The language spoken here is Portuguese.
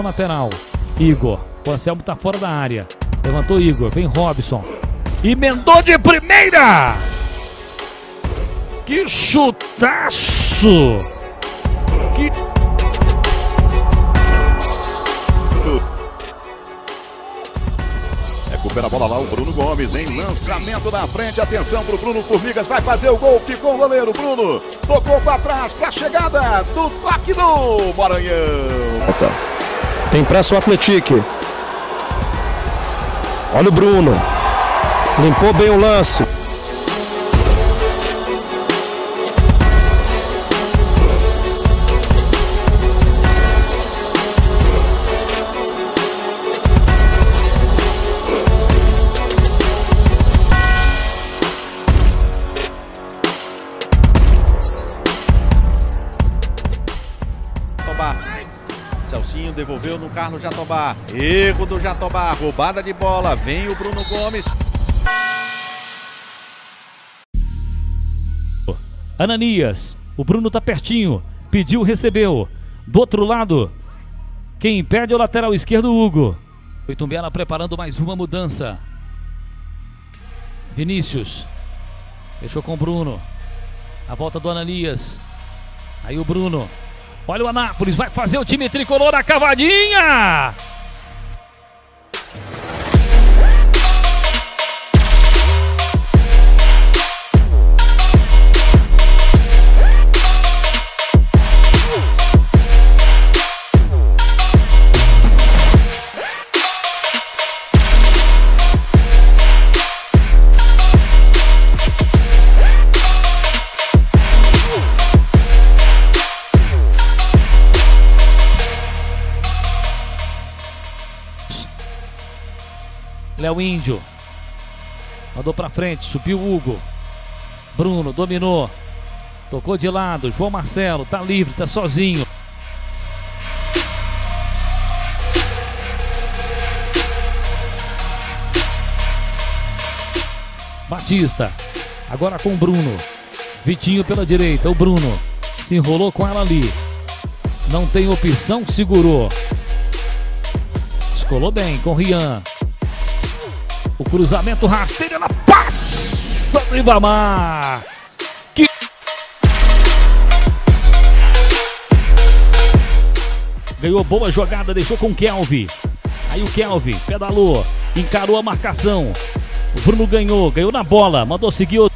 lateral. Igor, o Anselmo tá fora da área. Levantou Igor, vem Robson. Emendou de primeira! Que chutaço! Que... Recupera a bola lá o Bruno Gomes em lançamento na frente. Atenção pro Bruno Formigas, vai fazer o gol. Ficou o goleiro Bruno. Tocou para trás para a chegada do toque do Maranhão. Tem pressa o Atlético. Olha o Bruno. Limpou bem o lance. Celcinho devolveu no Carlos Jatobá. Erro do Jatobá. Roubada de bola. Vem o Bruno Gomes. Ananias. O Bruno tá pertinho. Pediu, recebeu. Do outro lado, quem impede é o lateral esquerdo, Hugo. O Itumbiara preparando mais uma mudança. Vinícius. Deixou com o Bruno. A volta do Ananias. Aí o Bruno. Olha o Anápolis, vai fazer o time tricolor a cavadinha! Léo Índio. Mandou pra frente, subiu o Hugo. Bruno dominou. Tocou de lado, João Marcelo tá livre, tá sozinho. Batista. Agora com o Bruno. Vitinho pela direita, o Bruno se enrolou com ela ali. Não tem opção, segurou. Escolou bem com o Rian. O cruzamento rasteiro, ela passa do Ibamar. Que... Ganhou boa jogada, deixou com o Kelvin. Aí o Kelvin pedalou, encarou a marcação. O Bruno ganhou na bola, mandou seguir o...